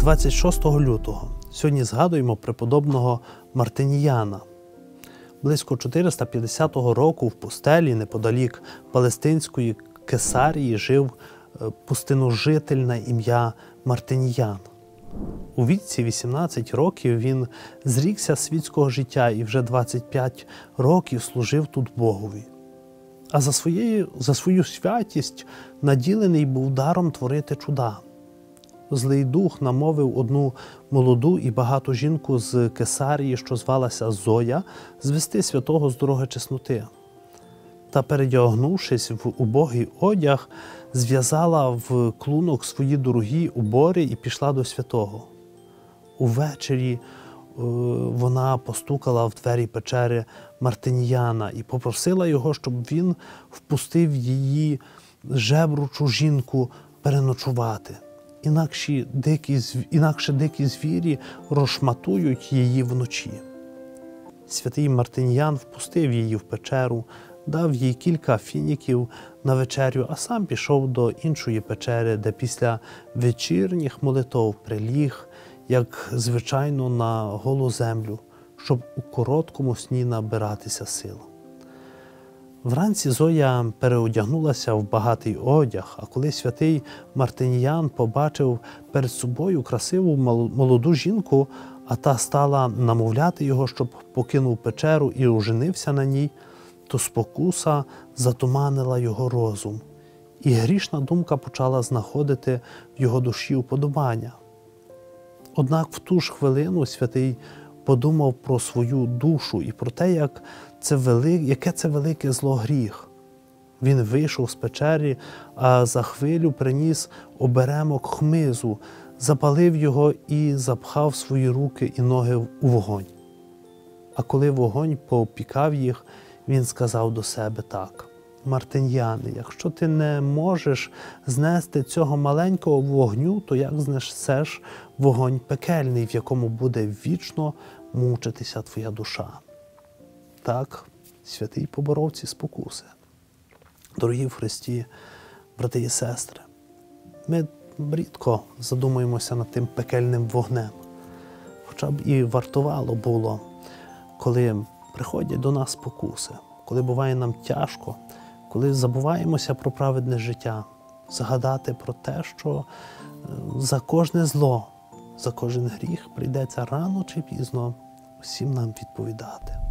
26 лютого сьогодні згадуємо преподобного Мартиніяна. Близько 450 року в пустелі неподалік Палестинської Кесарії жив пустиножитель на ім'я Мартиніян. У віці 18 років він зрікся світського життя і вже 25 років служив тут Богові. А за свою святість наділений був даром творити чуда. Злий дух намовив одну молоду і багату жінку з Кесарії, що звалася Зоя, звести святого з дороги чесноти. Та, передягнувшись в убогий одяг, зв'язала в клунок свої дорогі убори і пішла до святого. Увечері вона постукала в двері печери Мартиніяна і попросила його, щоб він впустив її жебручу жінку переночувати. Інакше дикі звірі розшматують її вночі. Святий Мартиніян впустив її в печеру, дав їй кілька фініків на вечерю, а сам пішов до іншої печери, де після вечірніх молитов приліг, як звичайно, на голу землю, щоб у короткому сні набиратися сил. Вранці Зоя переодягнулася в багатий одяг, а коли святий Мартиніян побачив перед собою красиву молоду жінку, а та стала намовляти його, щоб покинув печеру і оженився на ній, то спокуса затуманила його розум, і грішна думка почала знаходити в його душі уподобання. Однак в ту ж хвилину святий подумав про свою душу і про те, яке це велике зло гріх. Він вийшов з печери, а за хвилю приніс оберемок хмизу, запалив його і запхав свої руки і ноги у вогонь. А коли вогонь поопікав їх, він сказав до себе так: «Мартиніяне, якщо ти не можеш знести цього маленького вогню, то як знесеш вогонь пекельний, в якому буде вічно мучитися твоя душа?» Так, святий поборов ці спокуси. Дорогі в Христі, брати і сестри, ми рідко задумуємося над тим пекельним вогнем. Хоча б і вартувало було, коли приходять до нас спокуси, коли буває нам тяжко, коли забуваємося про праведне життя, згадати про те, що за кожне зло, за кожен гріх прийдеться рано чи пізно всім нам відповідати.